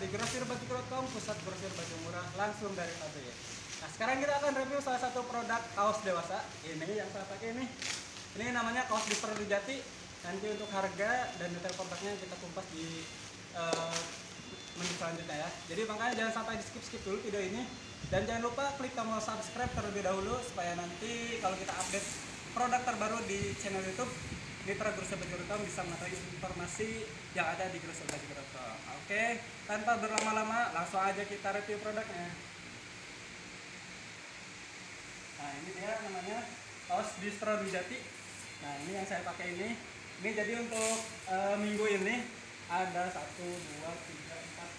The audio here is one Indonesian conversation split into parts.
grosir.com, pusat grosir baju murah langsung dari pabrik. Nah, sekarang kita akan review salah satu produk kaos dewasa. Ini yang saya pakai ini. Ini namanya kaos Distro Jati. Nanti untuk harga dan detail produknya kita kumpas di menu selanjutnya ya. Jadi makanya jangan sampai di skip dulu video ini. Dan jangan lupa klik tombol subscribe terlebih dahulu supaya nanti kalau kita update produk terbaru di channel YouTube Mitra Grosir.com bisa mengetahui informasi yang ada di Grosir.com. Oke, tanpa berlama-lama langsung aja kita review produknya. Nah, ini dia namanya kaos Distro Jati. Nah, ini yang saya pakai ini. Ini jadi untuk minggu ini ada 1, 2, 3,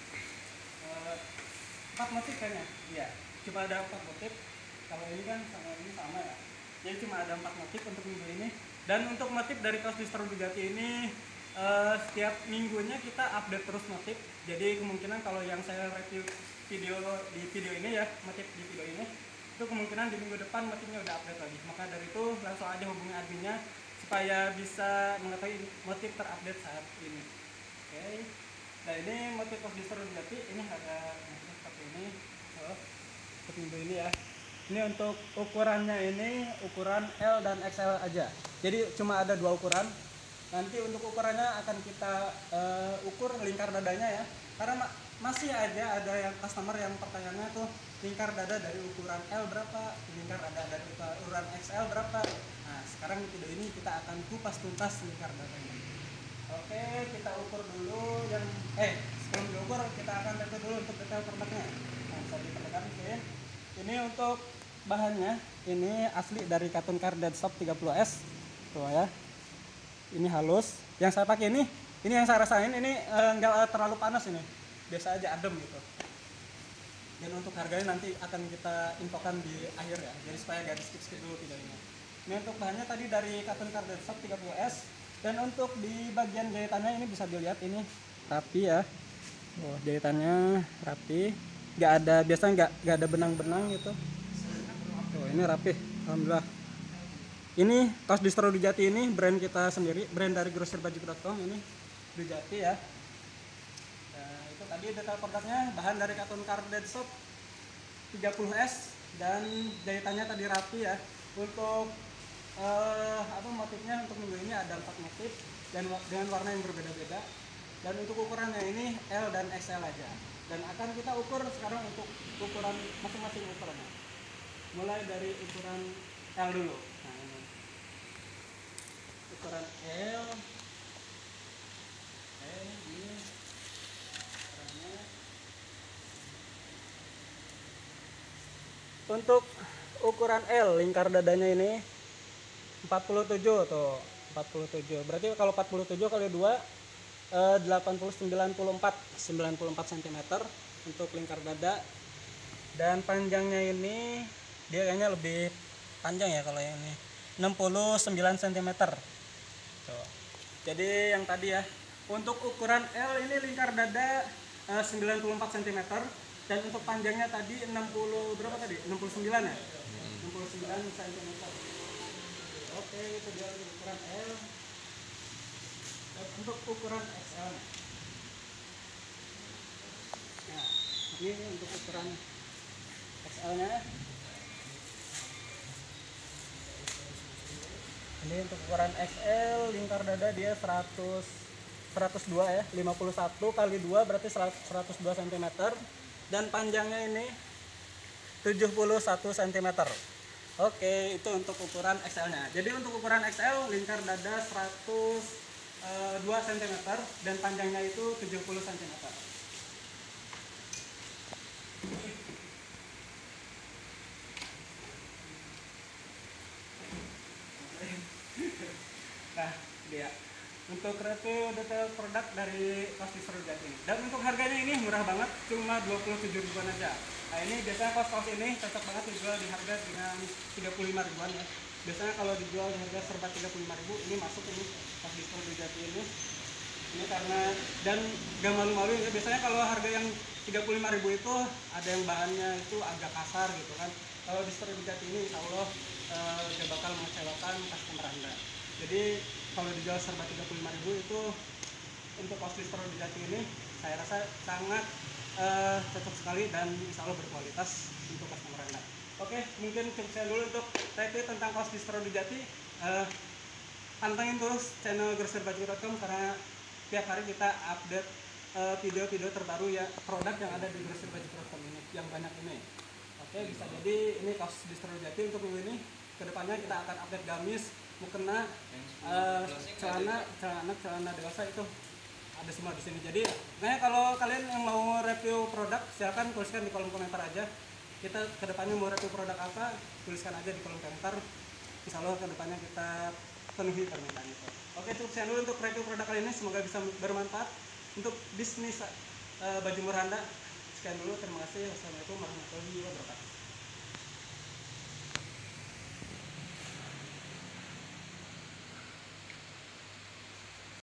4 motif kayaknya. Iya, cuma ada 4 motif. Kalau ini kan sama ini sama ya. Jadi cuma ada 4 motif untuk minggu ini. Dan untuk motif dari kaos Distro Jati ini setiap minggunya kita update terus motif. Jadi kemungkinan kalau yang saya review di video ini ya, motif di video ini, itu kemungkinan di minggu depan motifnya udah update lagi. Maka dari itu langsung aja hubungi adminnya supaya bisa mengetahui motif terupdate saat ini. Oke. Nah, ini motif kaos Distro Jati. Ini ada motif seperti ini. Untuk minggu ini ya. Ini untuk ukurannya ini ukuran L dan XL aja. Jadi cuma ada 2 ukuran. Nanti untuk ukurannya akan kita ukur lingkar dadanya ya. Karena masih aja ada yang customer yang pertanyaannya tuh lingkar dada dari ukuran L berapa, lingkar dada dari ukuran XL berapa. Nah, sekarang di video ini kita akan kupas tuntas lingkar dadanya. Oke, kita ukur dulu yang sebelum diukur kita akan lihat dulu untuk detail produknya. Nah, bisa diperlihatkan sih. Ini untuk bahannya ini asli dari katun Carded Soft 30S tuh ya. Ini halus. Yang saya pakai ini yang saya rasain ini enggak terlalu panas ini. Biasa aja adem gitu. Dan untuk harganya nanti akan kita infokan di akhir ya. Jadi supaya gak di skip dulu video ini. Ini untuk bahannya tadi dari katun Carded Soft 30S. Dan untuk di bagian jahitannya ini bisa dilihat ini rapi ya. Oh, jahitannya rapi. Biasanya nggak ada benang-benang gitu. Tuh, ini rapih, alhamdulillah. Ini kaos Distro Jati ini brand kita sendiri, brand dari grosir.com ini Jati ya. Nah, itu tadi detail produknya, bahan dari katun Carded Soft 30S dan jahitannya tadi rapi ya. Untuk motifnya untuk minggu ini ada 4 motif dan dengan warna yang berbeda-beda. Dan untuk ukurannya ini L dan XL aja. Dan akan kita ukur sekarang untuk ukuran masing-masing ukurannya. Mulai dari ukuran L dulu. Nah, ini ukuran L. Ini ukurannya. Untuk ukuran L lingkar dadanya ini 47 tuh, 47. Berarti kalau 47 kali 2 94 cm untuk lingkar dada. Dan panjangnya ini dia kayaknya lebih panjang ya kalau yang ini 69 cm tuh. Jadi yang tadi ya untuk ukuran L ini lingkar dada 94 cm dan untuk panjangnya tadi 60 berapa tadi 69 ya 69 cm. Oke, itu dia ukuran L. Dan untuk ukuran XL. Nah, ini untuk ukuran XL nya. Ini untuk ukuran XL lingkar dada dia 102 ya, 51 kali 2 berarti 102 cm dan panjangnya ini 71 cm. Oke, itu untuk ukuran XL nya. Jadi untuk ukuran XL lingkar dada 102 cm dan panjangnya itu 70 cm. Nah, dia untuk review detail produk dari kaos Distro Jati ini. Dan untuk harganya ini murah banget, cuma 27 ribuan aja. Nah, ini biasanya kaos ini cocok banget dijual di harga dengan 35 ribuan ya. Biasanya kalau dijual di harga serba 35 ribu, ini masuk ini kaos Distro Jati ini. Ini karena dan gak malu-malu ya. Biasanya kalau harga yang 35 ribu itu ada yang bahannya itu agak kasar gitu kan. Kalau Distro Jati ini insya Allah gak bakal mengecewakan customer Anda. Jadi kalau dijual serba 35 ribu itu untuk kaos Distro Jati ini saya rasa sangat cocok sekali dan insya Allah berkualitas untuk customer Anda. Oke, mungkin cukup saya dulu untuk review tentang kaos distro di Jati. Pantengin terus channel grocerbaju.com karena tiap hari kita update video-video terbaru ya produk yang ada di grocerbaju.com ini yang banyak ini. Oke, bisa jadi ini kaos distro Jati untuk minggu ini. Kedepannya kita akan update gamis, mukena, celana anak, celana dewasa itu ada semua di sini. Jadi, nah kalau kalian yang mau review produk, silakan tuliskan di kolom komentar aja. Kita kedepannya mau review produk apa, tuliskan aja di kolom komentar. Insya Allah kedepannya kita penuhi permintaan itu. Oke, cukup sekian dulu untuk review produk kali ini. Semoga bisa bermanfaat untuk bisnis baju murah Anda. Sekian dulu, terima kasih. Wassalamualaikum warahmatullahi wabarakatuh.